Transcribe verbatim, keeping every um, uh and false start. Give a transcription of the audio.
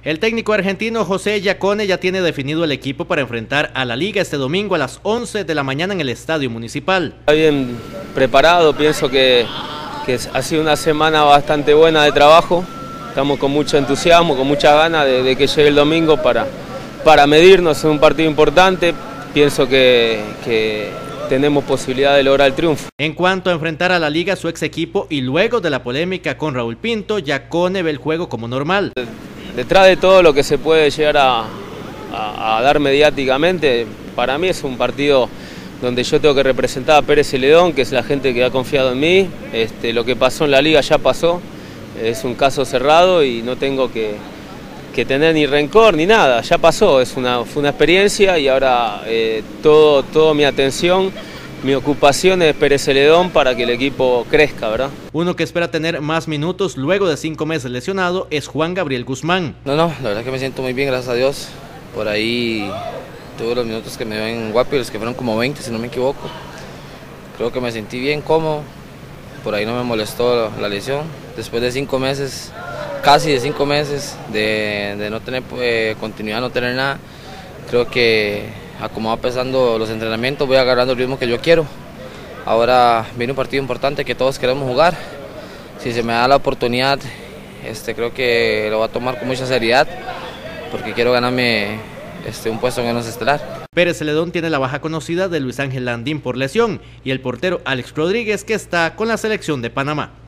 El técnico argentino José Yacone ya tiene definido el equipo para enfrentar a la Liga este domingo a las once de la mañana en el Estadio Municipal. Está bien preparado, pienso que, que ha sido una semana bastante buena de trabajo. Estamos con mucho entusiasmo, con mucha ganas de, de que llegue el domingo para, para medirnos en un partido importante. Pienso que, que tenemos posibilidad de lograr el triunfo. En cuanto a enfrentar a la Liga, su ex equipo, y luego de la polémica con Raúl Pinto, Yacone ve el juego como normal. Detrás de todo lo que se puede llegar a, a, a dar mediáticamente, para mí es un partido donde yo tengo que representar a Pérez Celedón, que es la gente que ha confiado en mí. Este, lo que pasó en la Liga ya pasó, es un caso cerrado y no tengo que, que tener ni rencor ni nada, ya pasó, es una, fue una experiencia y ahora eh, todo, toda mi atención, mi ocupación es Pérez Celedón para que el equipo crezca, ¿verdad? Uno que espera tener más minutos luego de cinco meses lesionado es Juan Gabriel Guzmán. No, no, la verdad que me siento muy bien, gracias a Dios. Por ahí tuve los minutos que me dio en Guapiles, que fueron como veinte, si no me equivoco. Creo que me sentí bien cómodo, por ahí no me molestó la lesión. Después de cinco meses, casi de cinco meses de, de no tener eh, continuidad, no tener nada, creo que a como va pesando los entrenamientos, voy agarrando el ritmo que yo quiero. Ahora viene un partido importante que todos queremos jugar. Si se me da la oportunidad, este, creo que lo voy a tomar con mucha seriedad, porque quiero ganarme este, un puesto en el once estelar. Pérez Celedón tiene la baja conocida de Luis Ángel Landín por lesión y el portero Alex Rodríguez, que está con la selección de Panamá.